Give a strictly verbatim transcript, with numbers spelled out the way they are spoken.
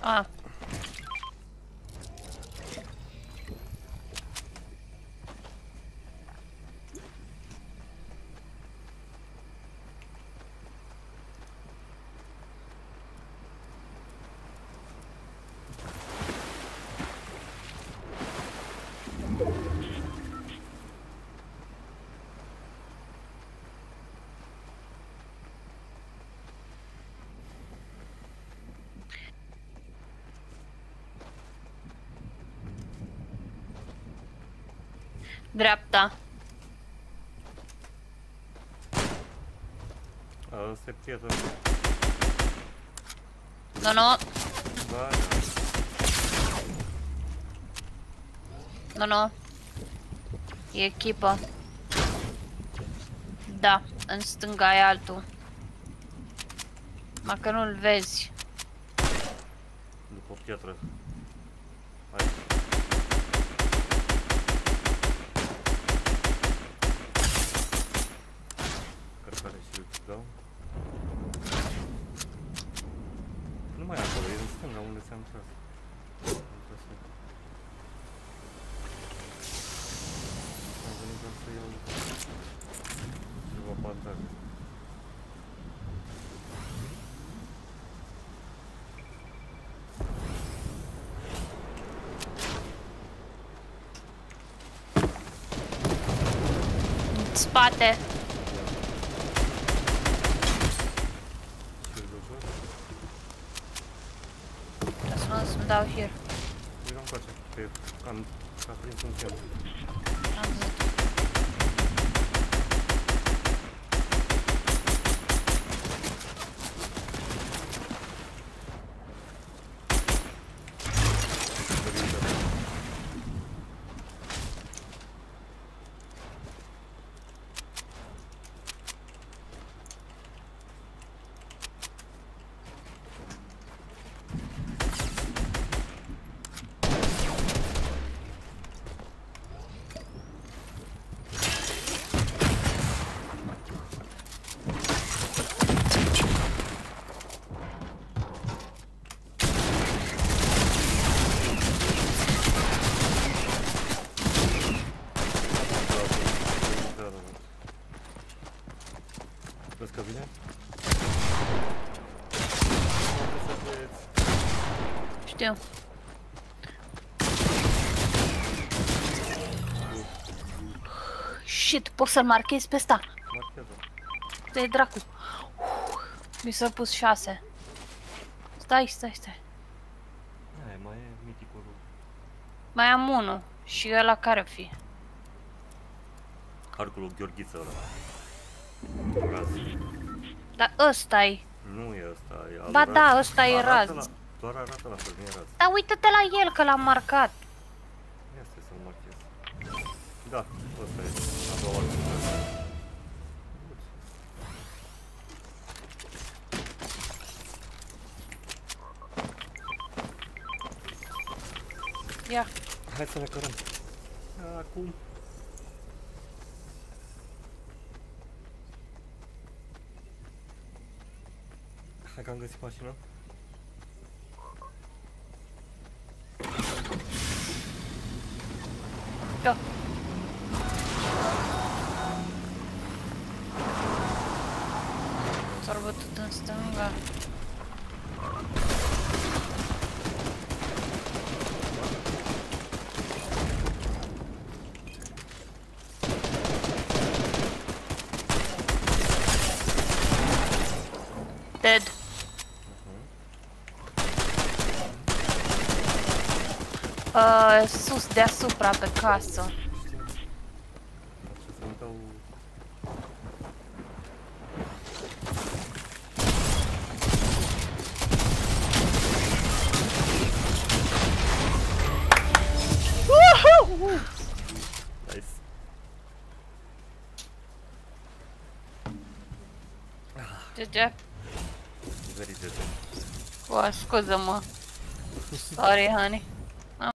Ah. Dreapta. Ăsta e prietenul. Nu, nu. Da. Nu, nu. E echipă. Da, în stânga e altul. Mă că nu-l vezi. După o piatră. Hai. Cărcare și îți dau. Nu mai e acolo, e în stânga unde ți-am tras. Am venit doar să iau ceva pe atac. Spate. Trebuie să mă să-mi dau here. Uite-mi coace, că am prins un chem. Am văzut. Crezi că vine? Știu. Shit, poți să-l marchezi pe ăsta. Marchează. Te dracu. Mi s-a pus șase. Stai, stai, stai. Aia, mai e miticul. Mai am unul. Și ăla care fi? Arcul lui Gheorghiță ăla. Raz. Dar ăsta-i. Nu e ăsta, e al Ba raz. da, ăsta e Arată raz. la, doar arată la fel, nu e raz. Dar uită-te la el că l-am marcat. Ia stai să-l marchez. Da, ăsta e. A doua oară. Ia. Hai să ne cărăm. Acum. Hai că am găsit mașina. Go. S-a răbătut în stânga. Dead. Uh, sus deasupra pe casă. Nice. G G. Very good. Bă, scuză-mă. Sorry, honey.